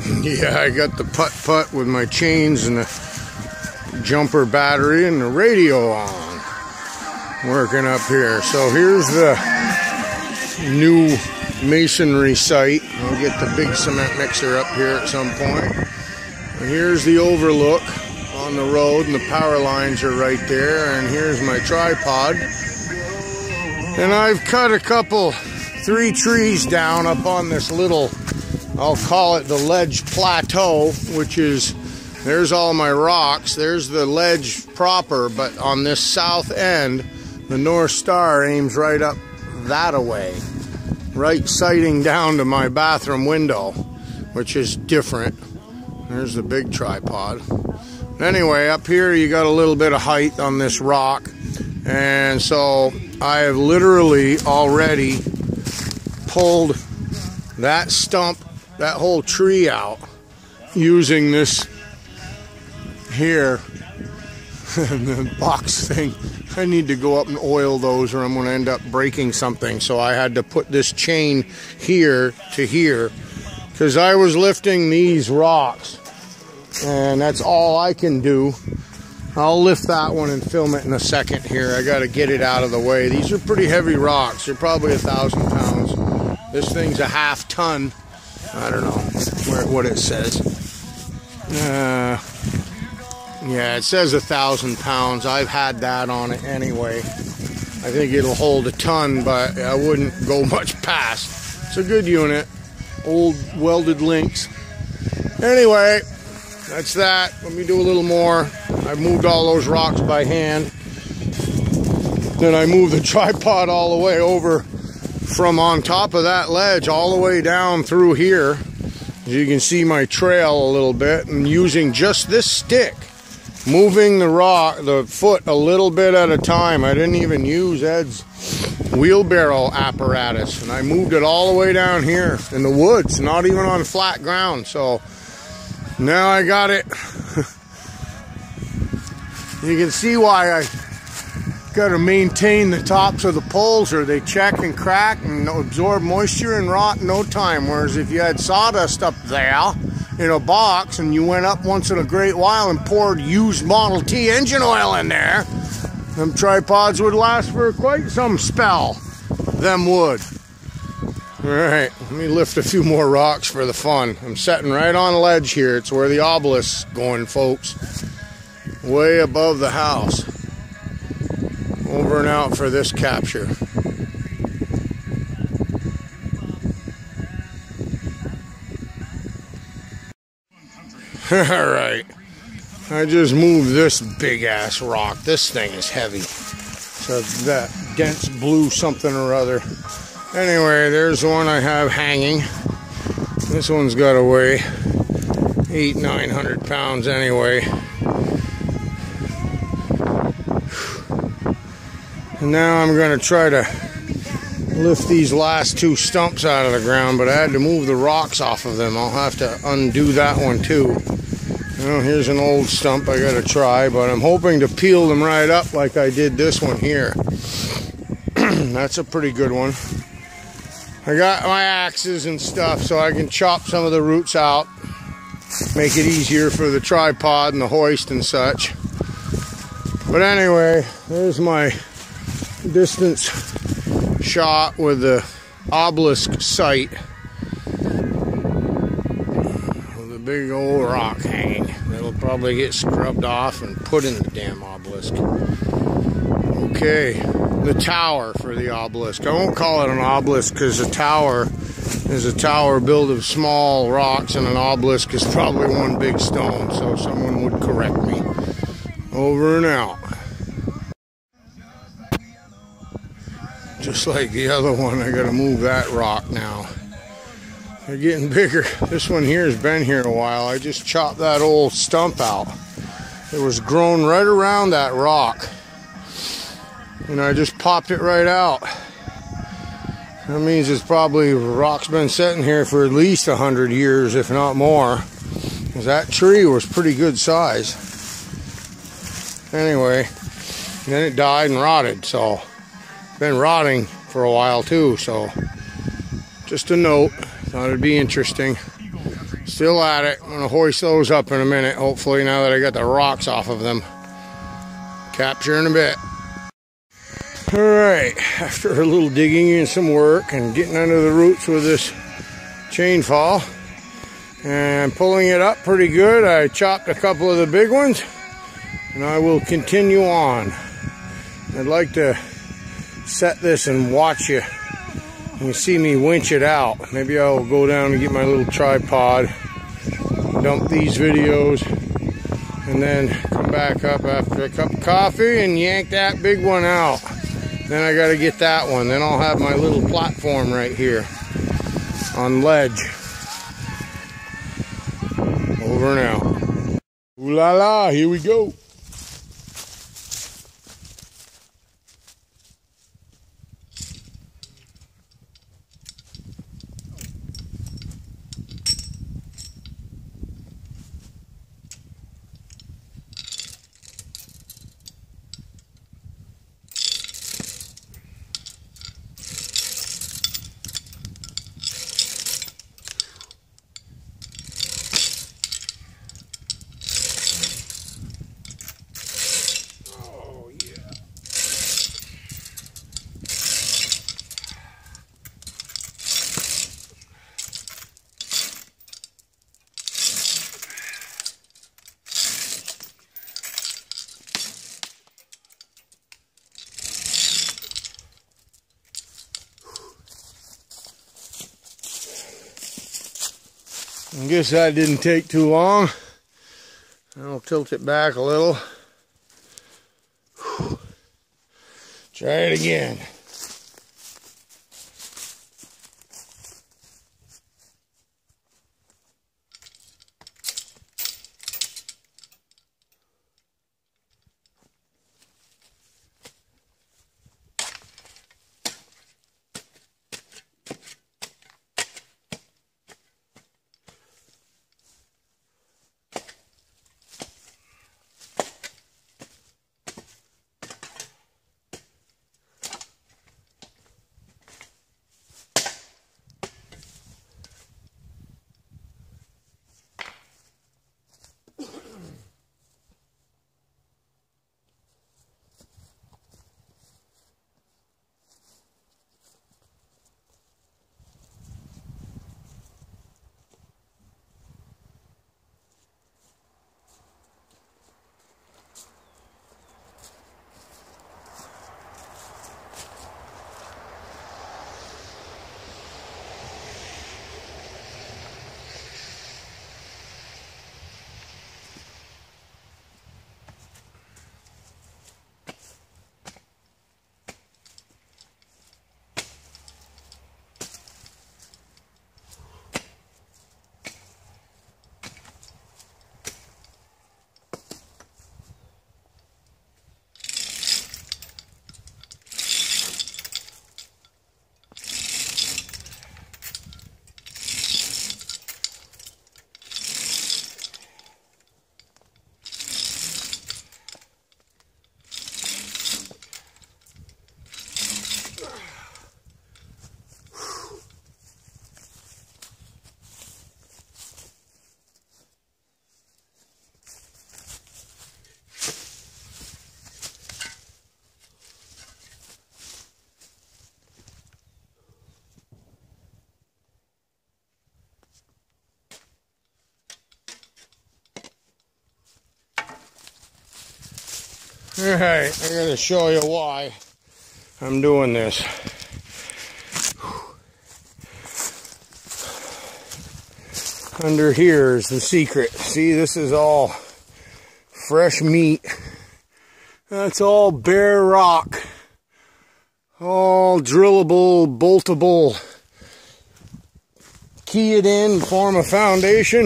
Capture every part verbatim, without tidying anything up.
Yeah, I got the putt-putt with my chains and the jumper battery and the radio on. Working up here. So here's the new masonry site. I'll get the big cement mixer up here at some point. And here's the overlook on the road, and the power lines are right there. And here's my tripod. And I've cut a couple, three trees down up on this little, I'll call it the ledge plateau, which is, there's all my rocks. There's the ledge proper, but on this south end, the North Star aims right up that-a-way, right sighting down to my bathroom window, which is different. There's the big tripod. Anyway, up here you got a little bit of height on this rock, and so I have literally already pulled that stump, that whole tree out, using this here and the box thing. I need to go up and oil those, or I'm going to end up breaking something. So I had to put this chain here to here, because I was lifting these rocks, and that's all I can do. I'll lift that one and film it in a second here. I got to get it out of the way. These are pretty heavy rocks. They're probably a thousand pounds. This thing's a half ton. I don't know where, what it says. Uh, yeah, it says a thousand pounds. I've had that on it anyway. I think it'll hold a ton, but I wouldn't go much past. It's a good unit. Old welded links. Anyway, that's that. Let me do a little more. I moved all those rocks by hand. Then I moved the tripod all the way over from on top of that ledge all the way down through here. As you can see my trail a little bit, and using just this stick, moving the rock, the foot a little bit at a time. I didn't even use Ed's wheelbarrow apparatus, and I moved it all the way down here in the woods, not even on flat ground. So now I got it. You can see why I got to maintain the tops of the poles, or they check and crack and absorb moisture and rot in no time. Whereas if you had sawdust up there in a box and you went up once in a great while and poured used Model T engine oil in there, them tripods would last for quite some spell. Them would. Alright, let me lift a few more rocks for the fun. I'm sitting right on a ledge here. It's where the obelisk's going, folks. Way above the house. Over and out for this capture. Alright. I just moved this big ass rock. This thing is heavy. So that dense blue something or other. Anyway, there's the one I have hanging. This one's got to weigh eight, nine hundred pounds anyway. And now I'm going to try to lift these last two stumps out of the ground, but I had to move the rocks off of them. I'll have to undo that one too. Well, here's an old stump I got to try, but I'm hoping to peel them right up like I did this one here. That's a pretty good one. I got my axes and stuff so I can chop some of the roots out, make it easier for the tripod and the hoist and such. But anyway, there's my distance shot with the obelisk site with a big old rock hanging. It'll probably get scrubbed off and put in the damn obelisk. Okay, the tower for the obelisk. I won't call it an obelisk because a tower is a tower built of small rocks, and an obelisk is probably one big stone, so someone would correct me. Over and out. Just like the other one, I gotta move that rock now. They're getting bigger. This one here has been here a while. I just chopped that old stump out. It was grown right around that rock. And I just popped it right out. That means it's probably, rock's been sitting here for at least a hundred years, if not more. Because that tree was pretty good size. Anyway, then it died and rotted, so been rotting for a while too, so just a note, thought it'd be interesting. Still at it. I'm going to hoist those up in a minute, hopefully, now that I got the rocks off of them. Capture in a bit. Alright, after a little digging and some work and getting under the roots with this chain fall and pulling it up pretty good, I chopped a couple of the big ones and I will continue on. I'd like to set this and watch you. You see me winch it out. Maybe I'll go down and get my little tripod, dump these videos, and then come back up after a cup of coffee and yank that big one out. Then I got to get that one. Then I'll have my little platform right here on ledge. Over now. Ooh la la, here we go. I guess that didn't take too long. I'll tilt it back a little. Whew. Try it again. Alright, I'm going to show you why I'm doing this. Under here is the secret. See, this is all fresh meat. That's all bare rock. All drillable, boltable. Key it in, form a foundation.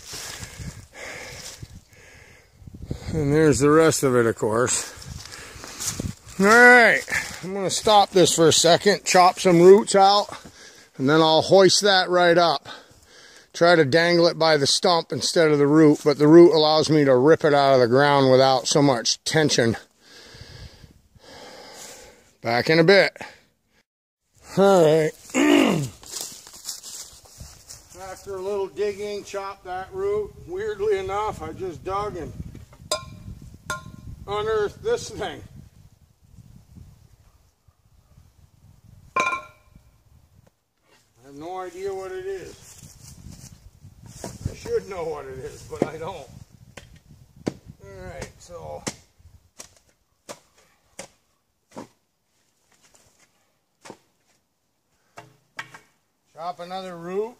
And there's the rest of it, of course. Alright, I'm going to stop this for a second, chop some roots out, and then I'll hoist that right up. Try to dangle it by the stump instead of the root, but the root allows me to rip it out of the ground without so much tension. Back in a bit. Alright. After after a little digging, chopped that root. Weirdly enough, I just dug and unearthed this thing. I have no idea what it is. I should know what it is, but I don't. Alright, so chop another root.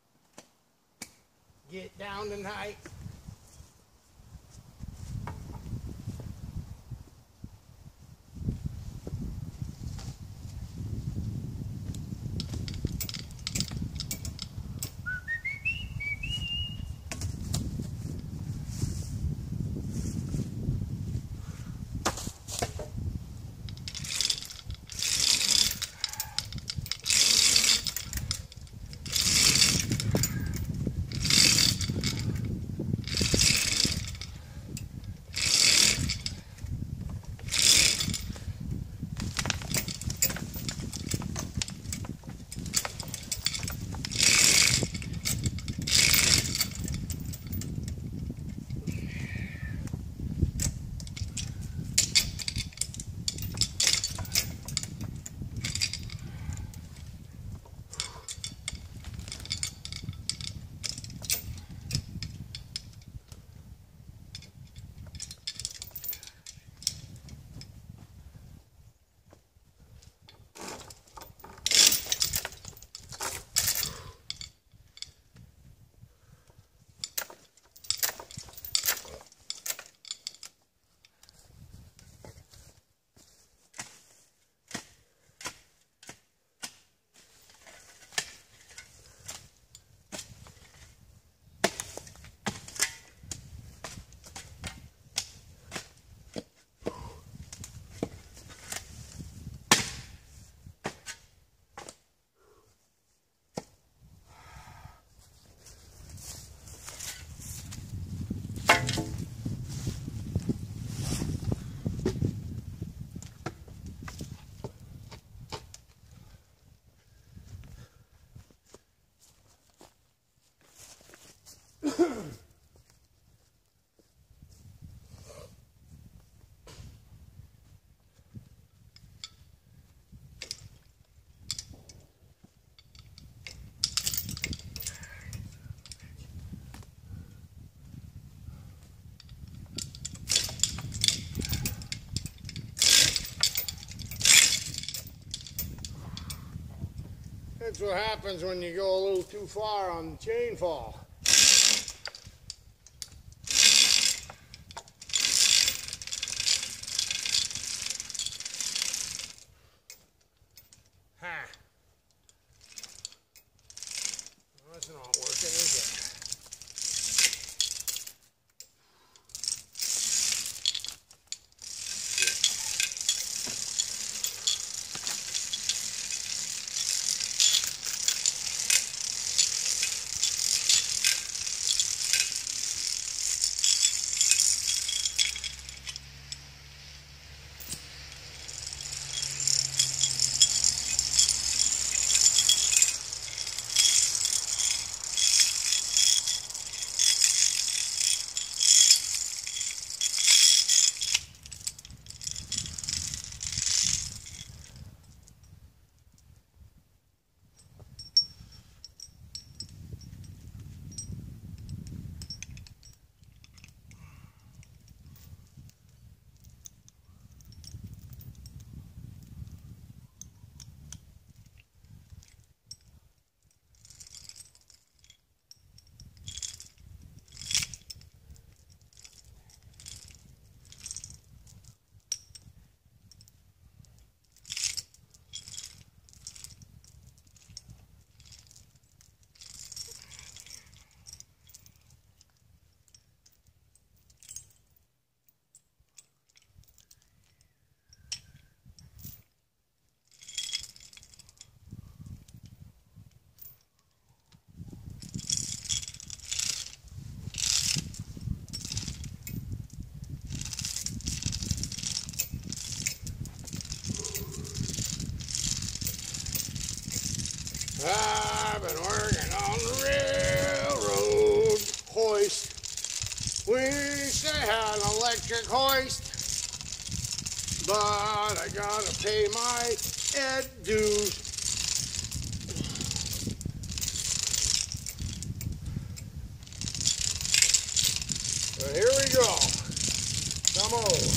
Get down tonight. That's what happens when you go a little too far on the chain fall. Ha! Well, that's not working, is it? I've been working on the rig. electric hoist, but I gotta pay my ed dues. So here we go. Come on.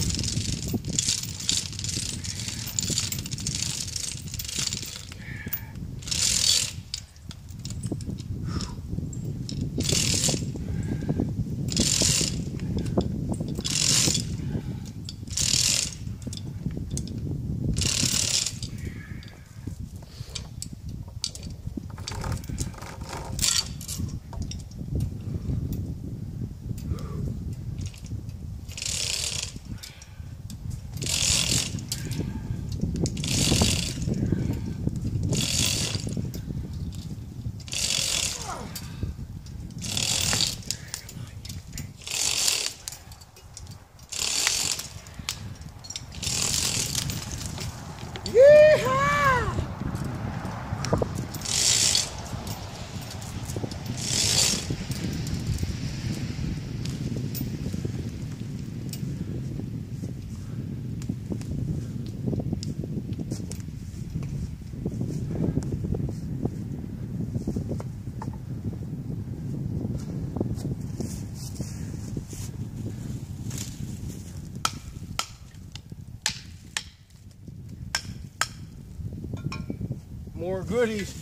More goodies.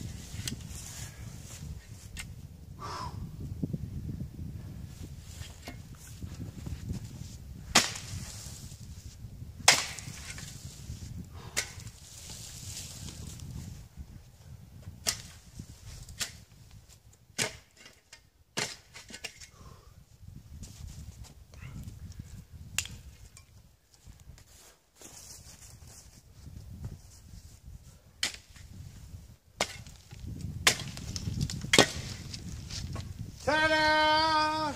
Ta-da!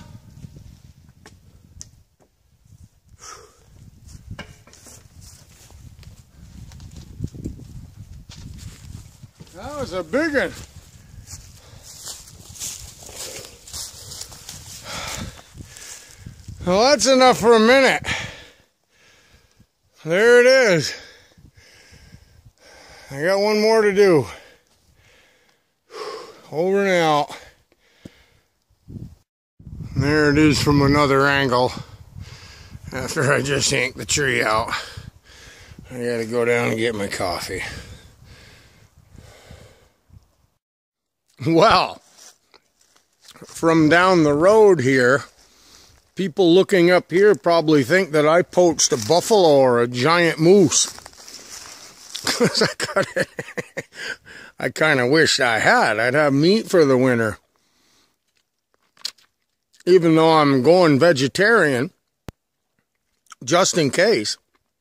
That was a big one. Well, that's enough for a minute. There it is. I got one more to do. Over and out. There it is from another angle. After I just yanked the tree out. I gotta go down and get my coffee. Well, from down the road here, people looking up here probably think that I poached a buffalo or a giant moose. Because I got it. I kind of wish I had. I'd have meat for the winter. Even though I'm going vegetarian, just in case.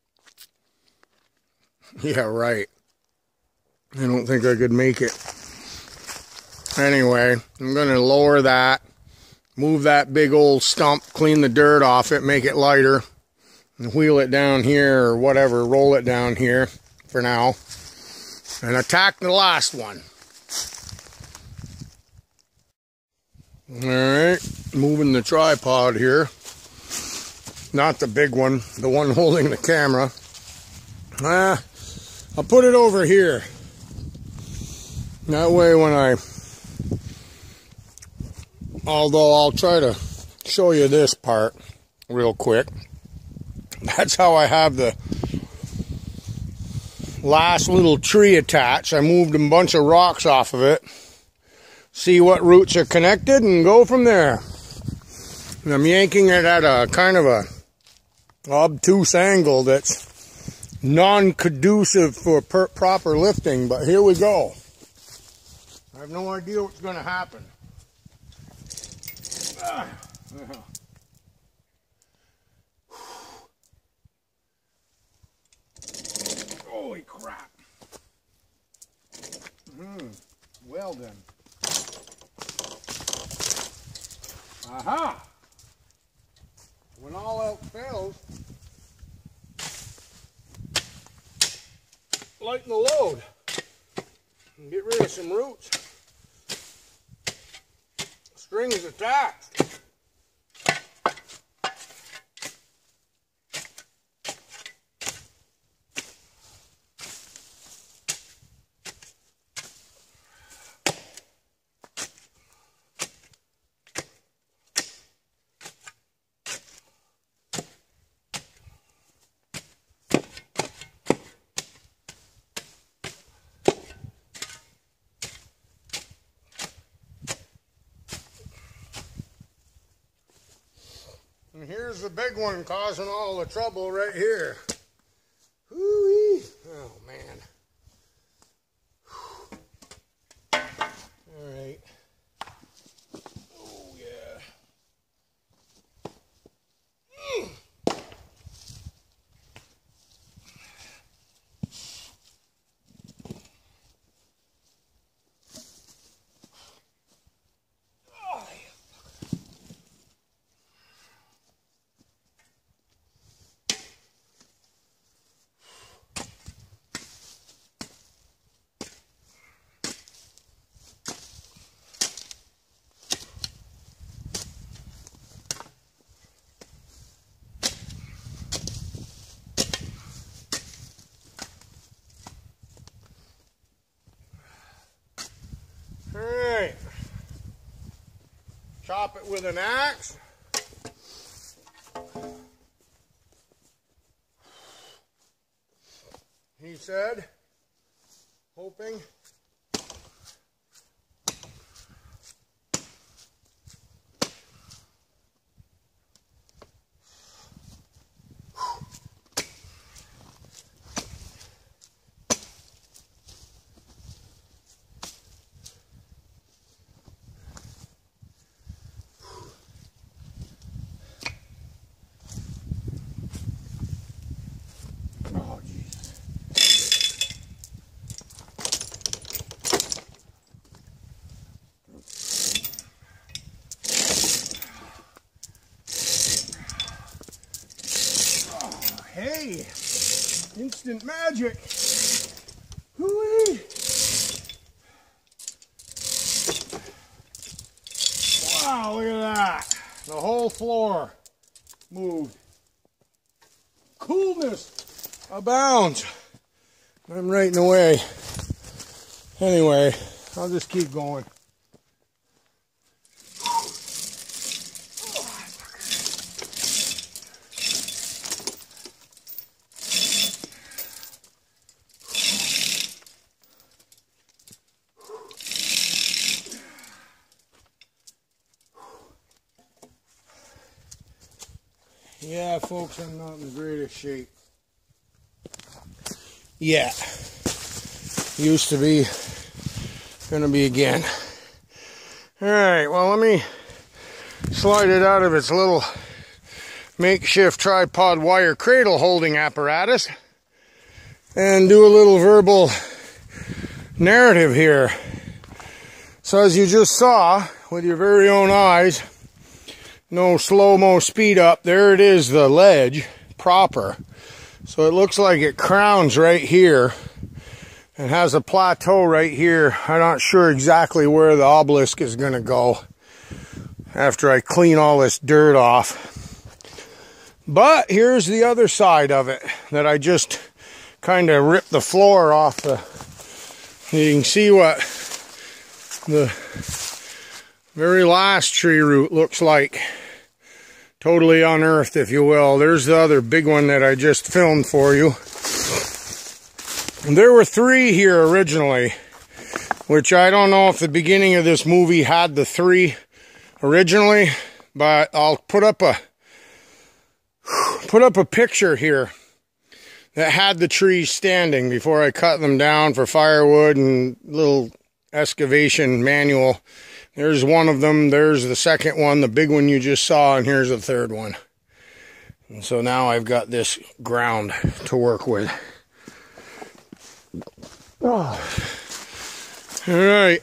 Yeah, right. I don't think I could make it. Anyway, I'm going to lower that, move that big old stump, clean the dirt off it, make it lighter, and wheel it down here or whatever, roll it down here for now, and attack the last one. Alright, moving the tripod here. Not the big one, the one holding the camera. Ah, I'll put it over here. That way when I... Although I'll try to show you this part real quick. That's how I have the last little tree attached. I moved a bunch of rocks off of it. See what roots are connected and go from there. And I'm yanking it at a kind of a obtuse angle that's non-conducive for per proper lifting, but here we go. I have no idea what's going to happen. Ah. Holy crap. Mm, well then. Aha! When all else fails, lighten the load and get rid of some roots. Strings attached. And here's the big one causing all the trouble right here. Whoo-wee. Oh, man. All right. Oh, yeah. Mm. Alright, chop it with an axe. He said, hoping. Hey, instant magic. Hoo-wee. Wow, look at that. The whole floor moved. Coolness abounds. I'm right in the way. Anyway, I'll just keep going. Yeah, folks, I'm not in the greatest shape. Yeah. Used to be, gonna be again. Alright, well, let me slide it out of its little makeshift tripod wire cradle holding apparatus and do a little verbal narrative here. So as you just saw with your very own eyes, no slow-mo speed up, there it is, the ledge proper. So it looks like it crowns right here and has a plateau right here. I'm not sure exactly where the obelisk is going to go after I clean all this dirt off. But here's the other side of it that I just kind of ripped the floor off the... You can see what the very last tree root looks like. Totally unearthed, if you will. There's the other big one that I just filmed for you. And there were three here originally, which I don't know if the beginning of this movie had the three originally, but I'll put up a put up a picture here that had the trees standing before I cut them down for firewood and little excavation manual. There's one of them, there's the second one, the big one you just saw, and here's the third one. And so now I've got this ground to work with. Oh. All right.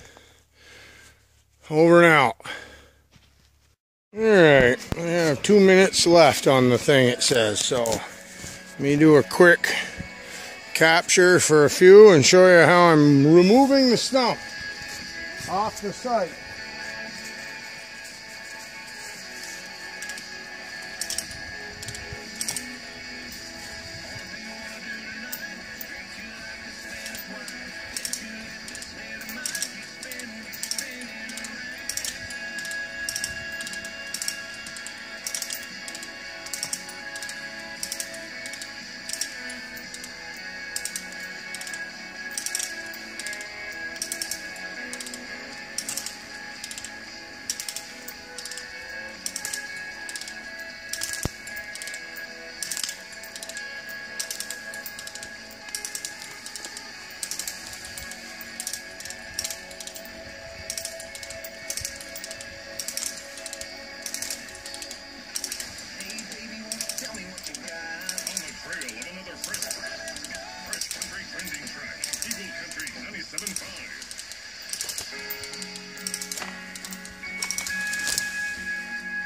Over and out. All right, I have two minutes left on the thing, it says, so let me do a quick capture for a few and show you how I'm removing the stump off the site.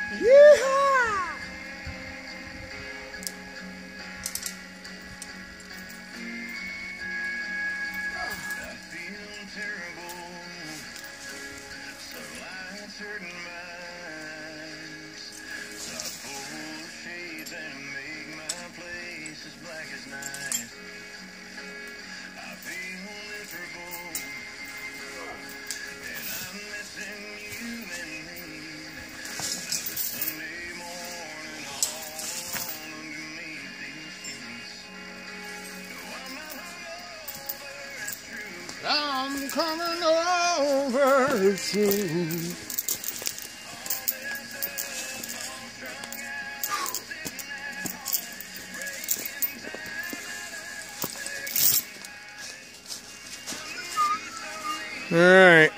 Yeehaw! I'm coming over to you. Alright.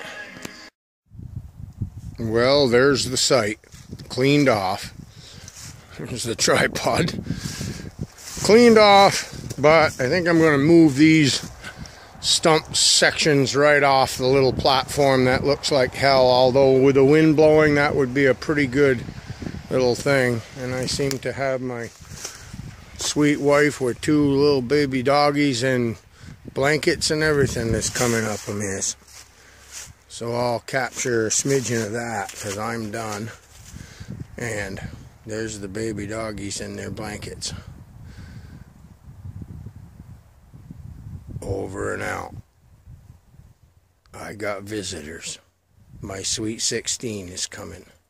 Well, there's the site. Cleaned off. There's the tripod. Cleaned off, but I think I'm going to move these stump sections right off the little platform that looks like hell, although with the wind blowing that would be a pretty good little thing. And I seem to have my sweet wife with two little baby doggies and blankets and everything that's coming up a miss. So I'll capture a smidgen of that because I'm done. And there's the baby doggies in their blankets. Over and out. I got visitors. My sweet sixteen is coming.